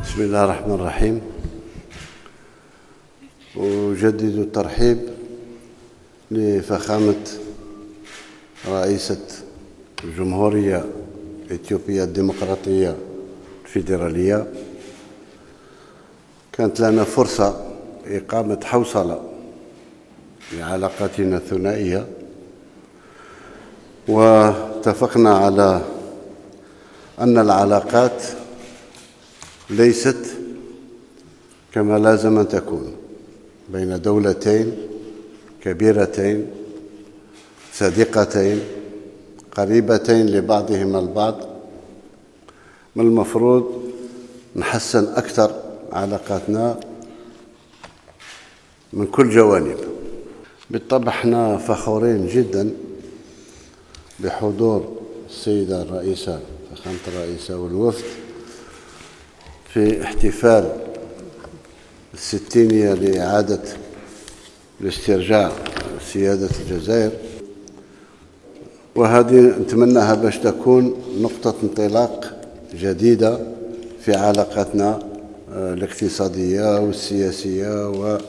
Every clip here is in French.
بسم الله الرحمن الرحيم. أجدد الترحيب لفخامة رئيسة الجمهورية الإثيوبية الديمقراطية الفيدرالية. كانت لنا فرصة إقامة حوصلة لعلاقاتنا الثنائية، واتفقنا على أن العلاقات ليست كما لازم أن تكون بين دولتين كبيرتين صديقتين قريبتين لبعضهما البعض. من المفروض نحسن أكثر علاقاتنا من كل جوانب. بالطبع احنا فخورين جدا بحضور السيدة الرئيسة فخامة الرئيسة والوفد في احتفال الستينية لإعادة الاسترجاع سيادة الجزائر، وهذه نتمناها باش تكون نقطة انطلاق جديدة في علاقاتنا الاقتصادية والسياسية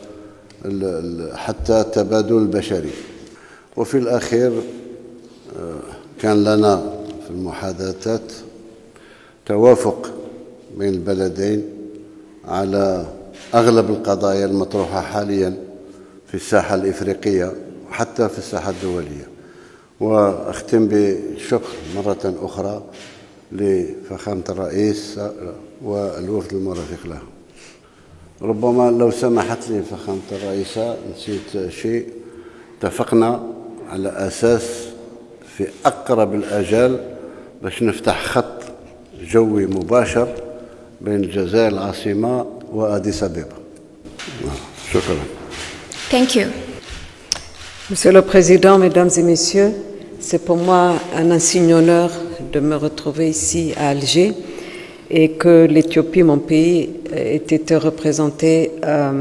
وحتى التبادل البشري. وفي الأخير كان لنا في المحادثات توافق بين البلدين على أغلب القضايا المطروحة حاليا في الساحة الإفريقية وحتى في الساحة الدولية. وأختم بالشكر مرة أخرى لفخامة الرئيس والوفد المرافق له. ربما لو سمحت لي فخامة الرئيسة نسيت شيء، اتفقنا على أساس في أقرب الآجال باش نفتح خط جوي مباشر بين الجزائر العاصمة وأديس أبيبا. شكرا. Thank you. Monsieur le Président, Mesdames et Messieurs, c'est pour moi un insigne honneur de me retrouver ici à Alger et que l'Éthiopie, mon pays, ait été représentée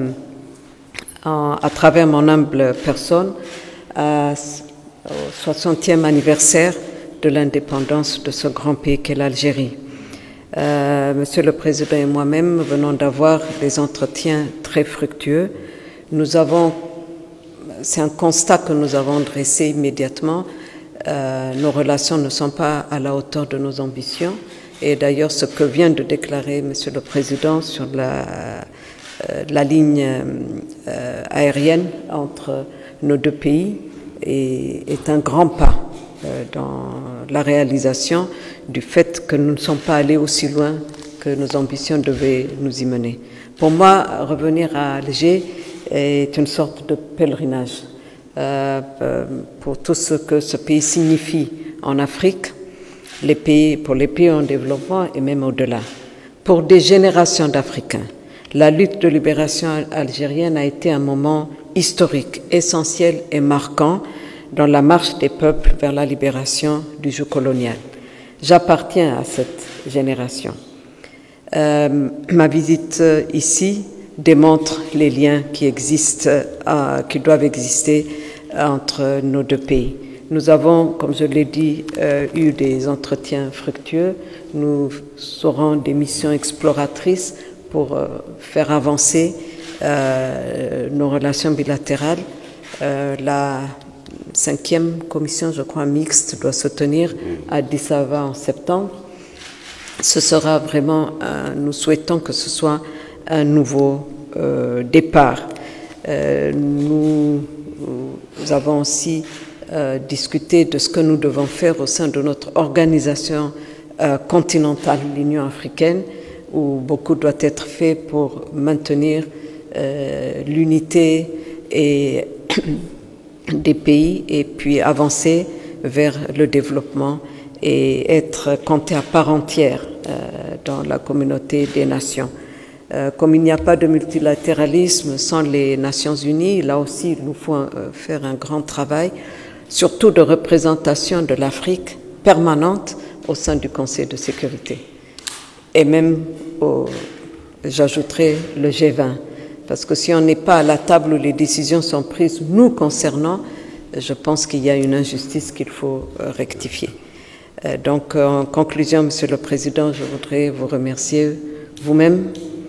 à travers mon humble personne au 60e anniversaire de l'indépendance de ce grand pays qu'est l'Algérie. Monsieur le Président et moi-même venons d'avoir des entretiens très fructueux. C'est un constat que nous avons dressé immédiatement. Nos relations ne sont pas à la hauteur de nos ambitions. Et d'ailleurs, ce que vient de déclarer Monsieur le Président sur la ligne aérienne entre nos deux pays est un grand pas dans la réalisation du fait que nous ne sommes pas allés aussi loin que nos ambitions devaient nous y mener. Pour moi, revenir à Alger est une sorte de pèlerinage pour tout ce que ce pays signifie en Afrique, pour les pays en développement et même au-delà. Pour des générations d'Africains, la lutte de libération algérienne a été un moment historique, essentiel et marquant dans la marche des peuples vers la libération du joug colonial. J'appartiens à cette génération. Ma visite ici démontre les liens qui existent, qui doivent exister entre nos deux pays. Nous avons, comme je l'ai dit, eu des entretiens fructueux. Nous aurons des missions exploratrices pour faire avancer nos relations bilatérales. La 5e commission, je crois, mixte doit se tenir à Addis Abeba en septembre. Ce sera vraiment, nous souhaitons que ce soit un nouveau départ. Nous avons aussi discuté de ce que nous devons faire au sein de notre organisation continentale, l'Union africaine, où beaucoup doit être fait pour maintenir l'unité et des pays et puis avancer vers le développement et être compté à part entière dans la communauté des nations. Comme il n'y a pas de multilatéralisme sans les Nations Unies, là aussi il nous faut faire un grand travail, surtout de représentation de l'Afrique permanente au sein du Conseil de sécurité. Et même, j'ajouterai le G20. Parce que si on n'est pas à la table où les décisions sont prises nous concernant, je pense qu'il y a une injustice qu'il faut rectifier. Donc, en conclusion, Monsieur le Président, je voudrais vous remercier vous-même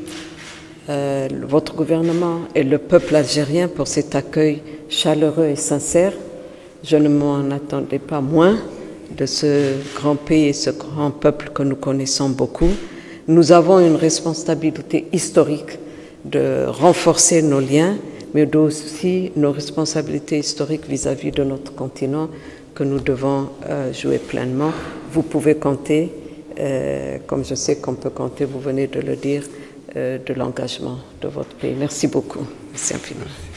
votre gouvernement et le peuple algérien pour cet accueil chaleureux et sincère. Je ne m'en attendais pas moins de ce grand pays et ce grand peuple que nous connaissons beaucoup. Nous avons une responsabilité historique de renforcer nos liens, mais aussi nos responsabilités historiques vis-à-vis de notre continent que nous devons jouer pleinement. Vous pouvez compter, comme je sais qu'on peut compter, vous venez de le dire, de l'engagement de votre pays. Merci beaucoup. Merci infiniment.